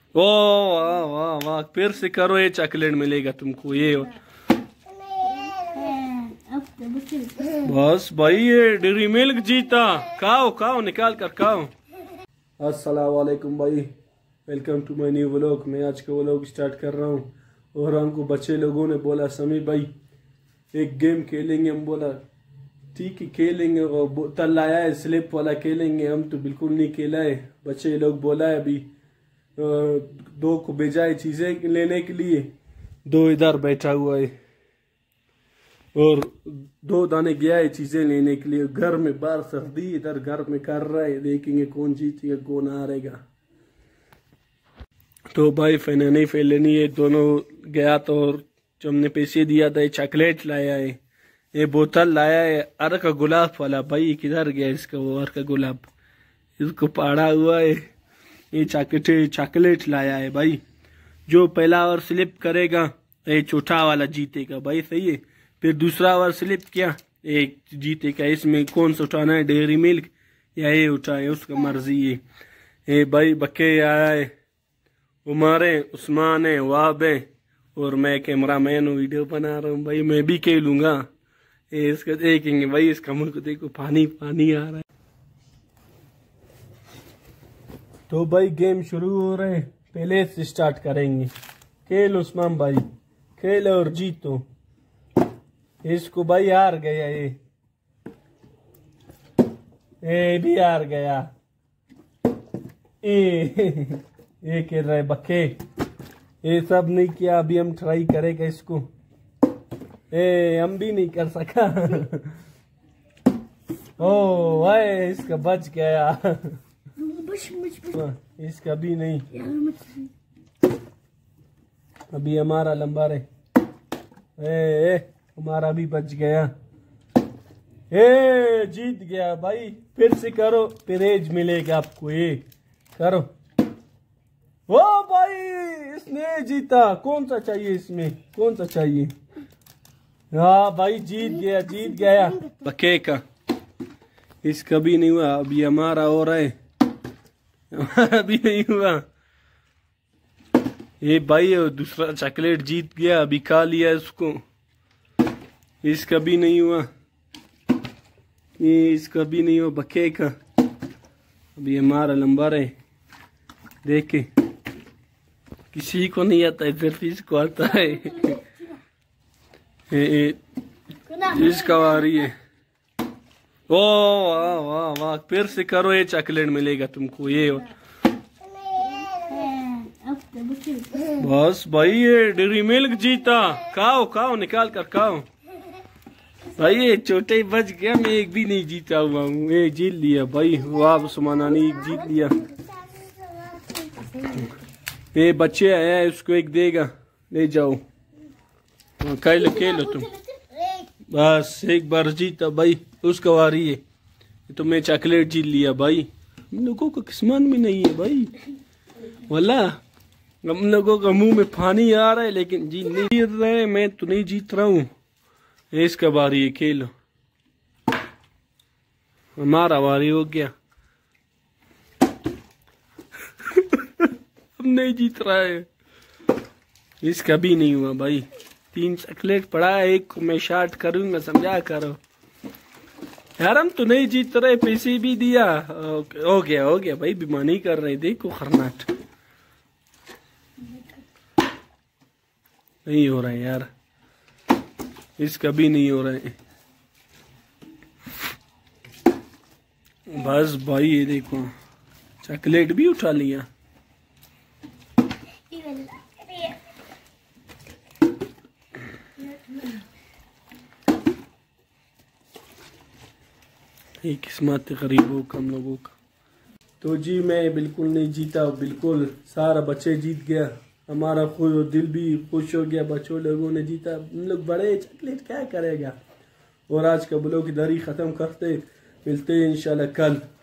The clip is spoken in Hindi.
ओ वाह वाह वाह, फिर से करो, ये चॉकलेट मिलेगा तुमको ये। बस भाई ये डेयरी मिल्क जीता। खाओ खाओ, निकाल कर खाओ। अस्सलाम वालेकुम भाई, welcome to my new vlog. मैं आज का व्लॉग स्टार्ट कर रहा हूँ और हमको बच्चे लोगों ने बोला समी भाई एक गेम खेलेंगे। हम बोला ठीक है खेलेंगे, और बोतल लाया है स्लिप वाला खेलेंगे। हम तो बिल्कुल नहीं खेला है। बच्चे लोग बोला है अभी दो को भेजा है चीजें लेने के लिए, दो इधर बैठा हुआ है और दो दाने गया है चीजें लेने के लिए। घर में बाहर सर्दी, इधर घर में कर रहा है। देखेंगे कौन जीतेगा कौन हारेगा। तो भाई फैना नहीं फैलनी है, दोनों गया तो और जो हमने पैसे दिया था, ये चॉकलेट लाया है, ये बोतल लाया है अर का गुलाब वाला। भाई किधर गया इसका वो अर का गुलाब, इसको पाड़ा हुआ है। ये चॉकलेट लाया है भाई। जो पहला ओवर स्लिप करेगा ये चौथा वाला जीतेगा भाई, सही है। फिर दूसरा ओवर स्लिप किया एक जीतेगा। इसमें कौन सा उठाना है, डेयरी मिल्क या ये उठाए, उसका मर्जी है। ये भाई बक्के आया है, उमर है, उस्मान है, वाब है और मैं कैमरामैन हूँ, वीडियो बना रहा हूँ भाई। मैं भी खेलूंगा। ये इसका देखेंगे भाई, इसका मुंह को देखो, पानी पानी आ रहा है। तो भाई गेम शुरू हो रहे हैं, पहले से स्टार्ट करेंगे। खेल उस्मान भाई, खेल और जीतो। इसको भाई हार गया, ये भी हार गया। ये खेल रहे बक्के, ये सब नहीं किया। अभी हम ट्राई करेंगे इसको। हम भी नहीं कर सका। ओ भाई इसका बच गया, इसका भी नहीं। अभी हमारा लंबा रहे, हमारा भी बच गया। जीत गया भाई। फिर से करो, फिर एज मिलेगा आपको। ये करो। ओ भाई इसने जीता। कौन सा चाहिए इसमें, कौन सा चाहिए? हाँ भाई जीत गया, जीत गया पक्के का। इसका भी नहीं हुआ। अभी हमारा हो रहा है, हमारा भी नहीं हुआ। ये भाई दूसरा चॉकलेट जीत गया, अभी खा लिया इसको। इसका भी नहीं हुआ, ये इसका भी नहीं हुआ बक्के का। अभी हमारा लंबा रहे। देखे किसी को नहीं आता है, सिर्फ इसको आता है। इसका आ रही है। ओ वाह वाह वाह, फिर से करो, ये चॉकलेट मिलेगा तुमको ये। बस भाई ये डेयरी मिल्क जीता। खाओ खाओ, निकाल कर खाओ भाई। ये छोटे बच गया, मैं एक भी नहीं जीता हुआ हूँ। ये जीत लिया भाई, वाह सुमाना ने एक जीत लिया। ये बच्चे आया है, उसको एक देगा, ले जाओ खेलो खेलो तुम। बस एक बार जीता भाई, उसका वारी है। तो मैं चॉकलेट जीत लिया भाई। हम लोगों का किस्मत में नहीं है भाई, वल्ला हम लोगों का मुंह में पानी आ रहा है, लेकिन जीत नहीं जीत रहे। मैं तो नहीं जीत रहा हूँ। इसका बारी है, खेलो। हमारा बारी हो गया। अब नहीं जीत रहा है। इसका भी नहीं हुआ भाई। 3 चॉकलेट पड़ा है, एक को मैं शार्ट करूंगा, समझा करो यार। हम तो नहीं जीत रहे, पैसे भी दिया। हो गया भाई, बेईमानी कर रहे। देखो खरनाट नहीं हो रहा है यार। इसका भी नहीं हो रहा है। बस भाई ये देखो, चॉकलेट भी उठा लिया। ये किस्मत गरीबों का, हम लोगों का। तो जी मैं बिल्कुल नहीं जीता, बिल्कुल सारा बच्चे जीत गया। हमारा खुद दिल भी खुश हो गया, बच्चों लोगों ने जीता। हम लोग बड़े चॉकलेट क्या करेगा। और आज का ब्लॉग इधर ही ख़त्म करते, मिलते हैं इंशाल्लाह कल।